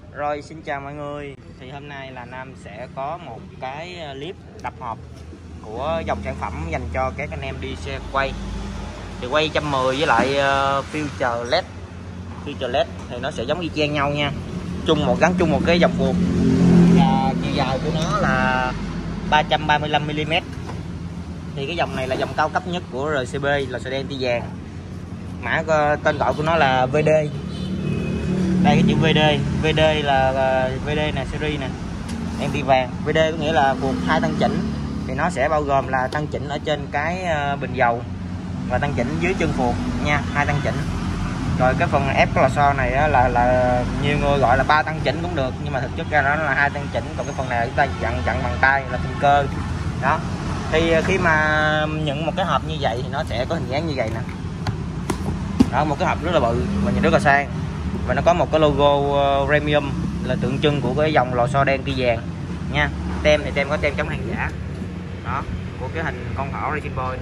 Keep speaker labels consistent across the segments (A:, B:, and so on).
A: Rồi xin chào mọi người. Thì hôm nay là Nam sẽ có một cái clip đập hộp của dòng sản phẩm dành cho các anh em đi xe quay. Thì quay 110 với lại Future LED. Future LED thì nó sẽ giống y chang nhau nha. Gắn chung một cái dòng phuộc. Và chiều dài của nó là 335 mm. Thì cái dòng này là dòng cao cấp nhất của RCB, là sợi đen tia vàng. Mã tên gọi của nó là VD. Đây cái chữ VD là VD nè, series nè, đen tia vàng. VD có nghĩa là phuộc 2 tăng chỉnh, thì nó sẽ bao gồm là tăng chỉnh ở trên cái bình dầu và tăng chỉnh dưới chân phuộc nha, 2 tăng chỉnh. Rồi cái phần ép cái lò xo này á, là nhiều người gọi là 3 tăng chỉnh cũng được, nhưng mà thực chất ra nó là 2 tăng chỉnh. Còn cái phần này chúng ta dặn bằng tay là phần cơ đó. Thì khi mà nhận một cái hộp như vậy thì nó sẽ có hình dáng như vậy nè đó, một cái hộp rất là bự và nhìn rất là sang, và nó có một cái logo premium là tượng trưng của cái dòng lò xo đen tia vàng nha. Tem thì tem có tem chống hàng giả đó, của cái hình con thỏ Racing Boy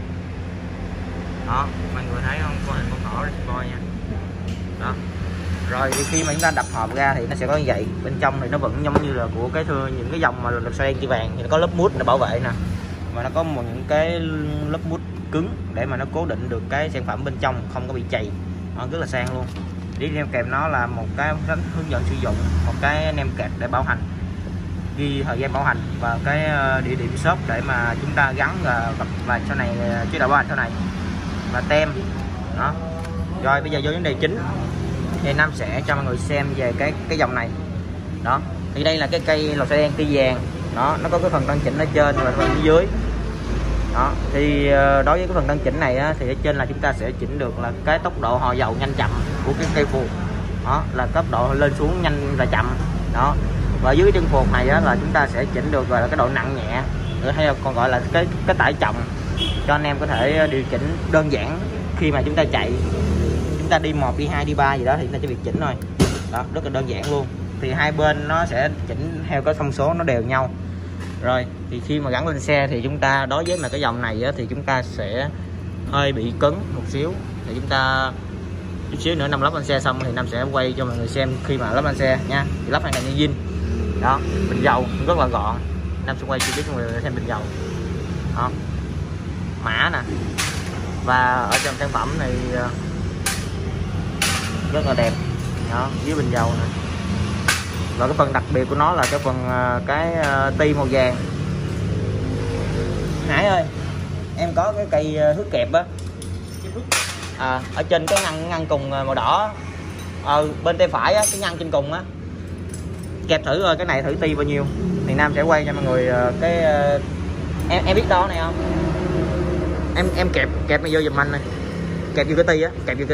A: đó, mọi người thấy không, có hình con thỏ Racing Boy nha đó. Rồi thì khi mà chúng ta đập hộp ra thì nó sẽ có như vậy. Bên trong thì nó vẫn giống như là của những cái dòng mà lò xo đen tia vàng, thì nó có lớp mút để bảo vệ nè, và nó có những cái lớp mút cứng để mà nó cố định được cái sản phẩm bên trong không có bị chày. Nó rất là sang luôn. Đi theo kèm nó là một cái hướng dẫn sử dụng, một cái nem kẹt để bảo hành, ghi thời gian bảo hành và cái địa điểm shop để mà chúng ta gắn và sau này chế độ bảo hành sau này, và tem đó. Rồi bây giờ vô vấn đề chính thì Nam sẽ cho mọi người xem về cái dòng này đó. Thì đây là cái cây lò xo đen tia vàng đó, nó có cái phần tăng chỉnh ở trên và phần dưới đó. Thì đối với cái phần tăng chỉnh này á, thì ở trên là chúng ta sẽ chỉnh được là cái tốc độ hòa dầu nhanh chậm của cái cây phuộc đó, là tốc độ lên xuống nhanh và chậm đó. Và dưới cái chân phuộc này á, là chúng ta sẽ chỉnh được gọi là cái độ nặng nhẹ, hay là còn gọi là cái tải trọng, cho anh em có thể điều chỉnh đơn giản khi mà chúng ta chạy, chúng ta đi 1, đi 2, đi 3 gì đó thì chúng ta chỉ việc chỉnh thôi đó, rất là đơn giản luôn. Thì hai bên nó sẽ chỉnh theo cái thông số nó đều nhau. Rồi thì khi mà gắn lên xe thì chúng ta đối với là cái dòng này á, thì chúng ta sẽ hơi bị cứng một xíu, thì chúng ta chút xíu nữa Nam lắp lên xe xong thì Nam sẽ quay cho mọi người xem khi mà lắp lên xe nha. Thì lắp hàng này như zin đó, bình dầu rất là gọn. Nam sẽ quay chi tiết cho mọi người xem bình dầu đó, mã nè, và ở trong sản phẩm này rất là đẹp đó, dưới bình dầu nè. Và cái phần đặc biệt của nó là cái phần ti màu vàng. Hải ơi, em có cái cây thước kẹp á, ở trên cái ngăn cùng màu đỏ, bên tay phải á, cái ngăn trên cùng á, kẹp thử coi cái này thử ti bao nhiêu. Thì Nam sẽ quay cho mọi người cái em biết đo này không, em kẹp này vô giùm anh này, kẹp vô cái ti á,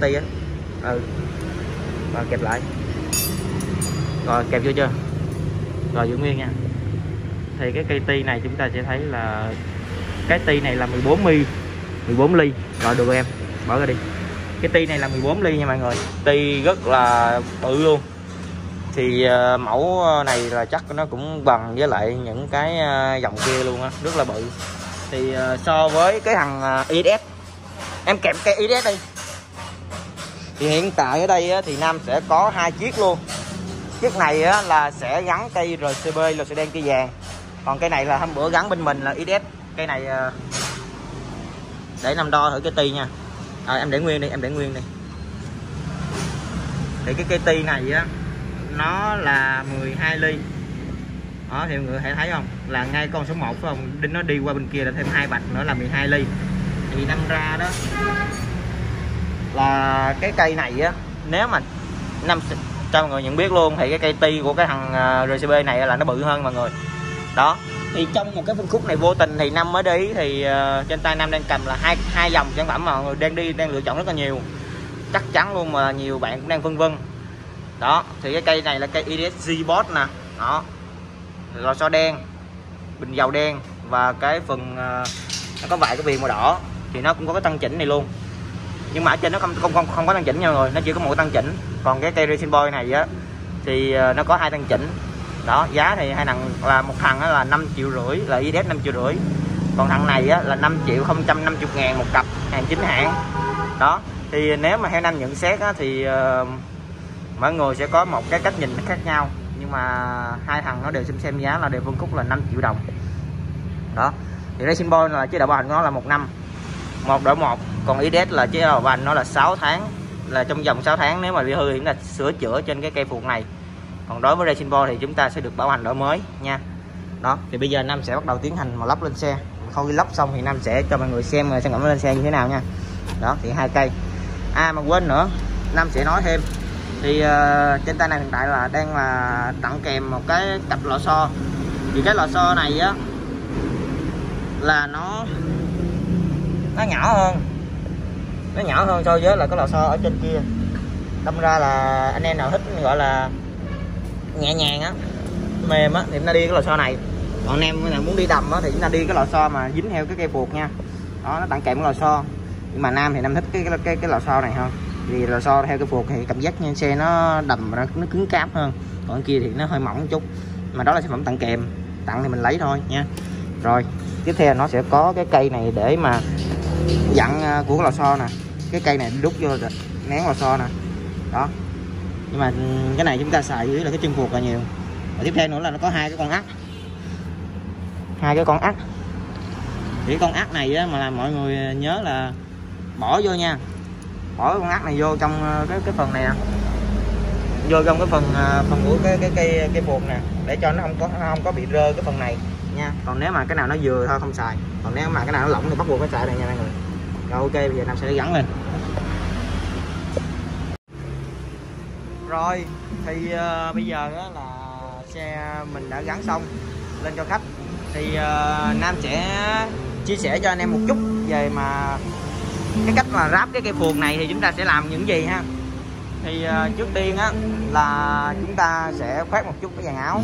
A: và kẹp lại. Rồi kẹp vô chưa? Rồi giữ nguyên nha. Thì cái cây ti này chúng ta sẽ thấy là cái ti này là 14 ly. Rồi được rồi em, bỏ ra đi. Cái ti này là 14 ly nha mọi người. Ti rất là bự luôn. Thì mẫu này là chắc nó cũng bằng với lại những cái dòng kia luôn á, rất là bự. Thì so với cái thằng ISS, em kẹp cái ISS đi. Thì hiện tại ở đây á, thì Nam sẽ có 2 chiếc luôn. Chiếc này á, là sẽ gắn cây RCB lò xo đen tia vàng. Còn cây này là hôm bữa gắn bên mình là ISS. Cây này để Nam đo thử cái ti nha. Em để nguyên đi, Thì cái cây ti này á, nó là 12 ly đó, thì mọi người hãy thấy không, là ngay con số 1 phải không, nó đi qua bên kia là thêm 2 bạch nữa là 12 ly. Thì Nam ra đó là cái cây này á, nếu mà Nam cho mọi người nhận biết luôn, thì cái cây ti của cái thằng RCB này là nó bự hơn mọi người đó. Thì trong một cái phân khúc này vô tình thì Nam mới để ý, thì trên tay Nam đang cầm là hai dòng sản phẩm mà mọi người đang lựa chọn rất là nhiều, chắc chắn luôn, mà nhiều bạn cũng đang phân vân đó. Thì cái cây này là cây ISS G-Boss nè đó, lò xo đen, bình dầu đen, và cái phần nó có vài cái viền màu đỏ, thì nó cũng có cái tăng chỉnh này luôn. Nhưng mà ở trên nó không có tăng chỉnh nha mọi người, nó chỉ có một tăng chỉnh. Còn cái cây Racing Boy này á thì nó có 2 tăng chỉnh đó. Giá thì hai thằng là một thằng là 5,5 triệu, là ISS 5,5 triệu. Còn thằng này á là 5.050.000 một cặp, hàng chính hãng đó. Thì nếu mà theo Nam nhận xét á, thì Mọi người sẽ có một cái cách nhìn khác nhau, nhưng mà hai thằng nó đều xem giá là đều phân khúc là 5 triệu đồng. Đó thì Racing Point là chế độ bảo hành nó là 1 năm 1 đổi 1, còn IDS là chế độ bảo hành nó là 6 tháng, là trong vòng 6 tháng nếu mà bị hư thì chúng ta sửa chữa trên cái cây phuộc này. Còn đối với Racing Point thì chúng ta sẽ được bảo hành đổi mới nha. Đó thì bây giờ Nam sẽ bắt đầu tiến hành mà lắp lên xe. Khâu lắp xong thì Nam sẽ cho mọi người xem sản phẩm lên xe như thế nào nha. Đó thì 2 cây. Mà quên nữa, Nam sẽ nói thêm thì trên tay này hiện tại là đang là tặng kèm một cái cặp lò xo. Thì cái lò xo này á là nó nhỏ hơn so với là cái lò xo ở trên kia. Đâm ra là anh em nào thích gọi là nhẹ nhàng á, mềm á thì chúng ta đi cái lò xo này. Còn anh em nào muốn đi đầm á thì chúng ta đi cái lò xo mà dính theo cái cây phuộc nha. Đó, nó tặng kèm cái lò xo. Nhưng mà Nam thì Nam thích cái lò xo này hơn. Vì lò xo theo cái phuộc thì cảm giác như xe nó đầm, nó cứng cáp hơn. Còn kia thì nó hơi mỏng một chút. Mà đó là sản phẩm tặng kèm, tặng thì mình lấy thôi nha. Rồi tiếp theo nó sẽ có cái cây này để mà dặn của cái lò xo nè. Cái cây này đút vô nén lò xo nè. Đó, nhưng mà cái này chúng ta xài dưới là cái chân phuộc là nhiều. Và tiếp theo nữa là nó có 2 cái con ắc, 2 cái con ắc. Thì con ắc này á, mà làm mọi người nhớ là bỏ vô nha, bỏ con ắc này vô trong cái phần này nè, vô trong cái phần của cái cây phuộc nè, để cho nó không có bị rơi cái phần này nha. Còn nếu mà cái nào nó vừa thôi không xài, còn nếu mà cái nào nó lỏng thì bắt buộc phải xài này nha mọi người. Rồi ok, bây giờ Nam sẽ gắn lên. Rồi thì bây giờ đó là xe mình đã gắn xong lên cho khách. Thì Nam sẽ chia sẻ cho anh em một chút về mà cái cách mà ráp cái cây phuộc này thì chúng ta sẽ làm những gì ha. Thì trước tiên á là chúng ta sẽ khoét một chút cái dàn áo.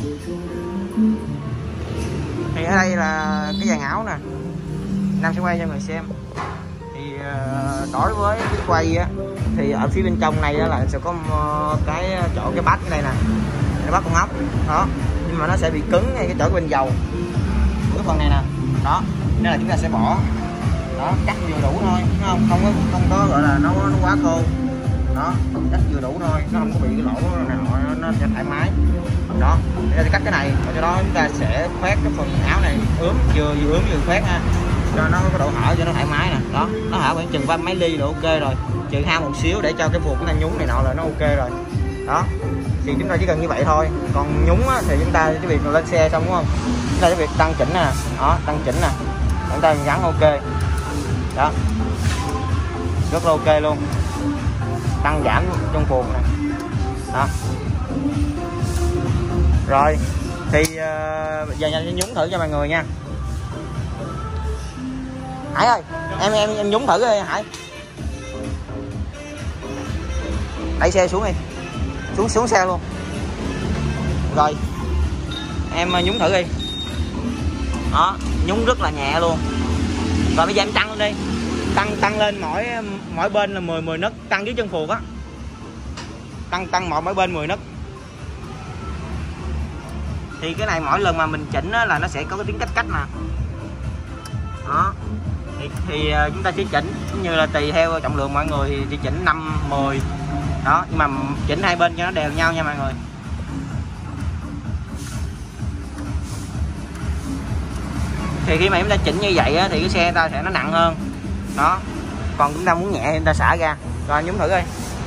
A: Thì ở đây là cái dàn áo nè, Nam sẽ quay cho người xem. Thì đối với cái quay á thì ở phía bên trong này đó là sẽ có cái chỗ cái bát cái đây nè, cái bát con ốc đó, nhưng mà nó sẽ bị cứng ngay cái chỗ bên dầu cái phần này nè. Đó nên là chúng ta sẽ bỏ đó, cắt vừa đủ thôi, không có gọi là nó quá khô. Đó, cắt vừa đủ thôi, nó không có bị cái lỗ này nó sẽ thoải mái. Đó, để ta cắt cái này, và cho đó chúng ta sẽ khoét cái phần áo này ướm, vừa ướm vừa khoét ha, cho nó có độ hở cho nó thoải mái nè. Đó, nó hở khoảng chừng 30 mấy ly là ok rồi, trừ hao một xíu để cho cái phuộc chúng ta nhúng này nọ là nó ok rồi. Đó thì chúng ta chỉ cần như vậy thôi. Còn nhúng á, thì chúng ta cái việc lên xe xong đúng không, chúng ta cái việc tăng chỉnh nè, đó tăng chỉnh nè, chúng ta gắn ok. Đó rất là ok luôn, tăng giảm trong phuộc nè. Đó rồi thì giờ nhúng thử cho mọi người nha. Hải ơi, em nhúng thử đi Hải. Đẩy xe xuống đi, xuống xe luôn. Rồi em nhúng thử đi. Đó, nhúng rất là nhẹ luôn. Rồi bây giờ em tăng lên đi, tăng lên mỗi bên là 10 nấc, tăng dưới chân phuộc á, tăng mỗi bên 10 nấc. Thì cái này mỗi lần mà mình chỉnh á, là nó sẽ có cái tiếng cách nè. Đó thì chúng ta chỉ chỉnh cũng như là tùy theo trọng lượng mọi người thì chỉ chỉnh 5, 10. Đó, nhưng mà chỉnh hai bên cho nó đều nhau nha mọi người. Thì khi mà chúng ta chỉnh như vậy á, thì cái xe ta sẽ nó nặng hơn. Đó, còn chúng ta muốn nhẹ thì chúng ta xả ra. Rồi nhúng thử đi.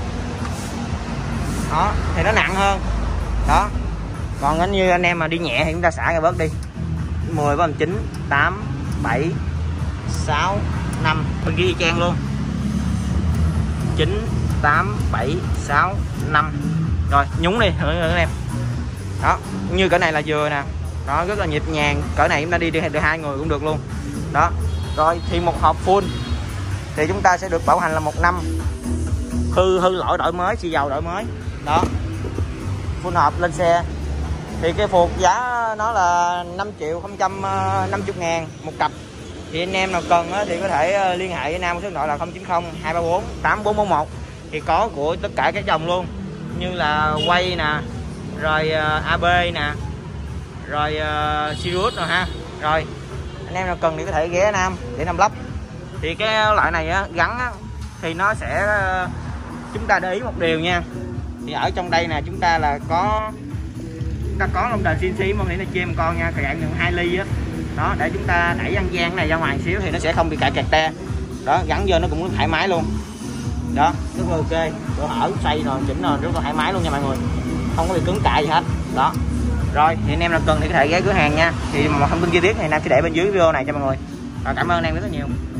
A: Đó thì nó nặng hơn. Đó, còn như anh em mà đi nhẹ thì chúng ta xả ra bớt đi. 10 với 9, 8, 7, 6, 5, bên kia y chang luôn. 9, 8, 7, 6, 5. Rồi nhúng đi thử anh em. Đó, như cỡ này là vừa nè. Đó, rất là nhịp nhàng. Cỡ này chúng ta đi được 2 người cũng được luôn. Đó. Rồi thì một hộp full thì chúng ta sẽ được bảo hành là 1 năm. Hư lỗi đổi mới, xì dầu đổi mới. Đó. Full hộp lên xe. Thì cái phuộc giá nó là 5.050.000 một cặp. Thì anh em nào cần thì có thể liên hệ với Nam, số điện thoại là 090 234 8441. Thì có của tất cả các dòng luôn, như là quay nè, rồi AB nè, rồi Sirius rồi ha. Rồi anh em nào cần thì có thể ghé Nam để Nam lắp. Thì cái loại này gắn thì nó sẽ, chúng ta để ý một điều nha, Thì ở trong đây nè chúng ta là có lông đền CNC mong nghĩ là chêm con nha, dạng đường 2 ly á. Đó, để chúng ta đẩy ăn gian này ra ngoài xíu thì nó sẽ không bị cài kẹt te. Đó, gắn vô nó cũng thoải mái luôn. Đó, rất là ok, độ hở xoay rồi chỉnh rồi rất là thoải mái luôn nha mọi người, không có bị cứng cài gì hết. Đó, rồi thì anh em nào cần thì có thể ghé cửa hàng nha. Thì một thông tin chi tiết thì Nam sẽ để bên dưới video này cho mọi người. Rồi, cảm ơn anh em rất là nhiều.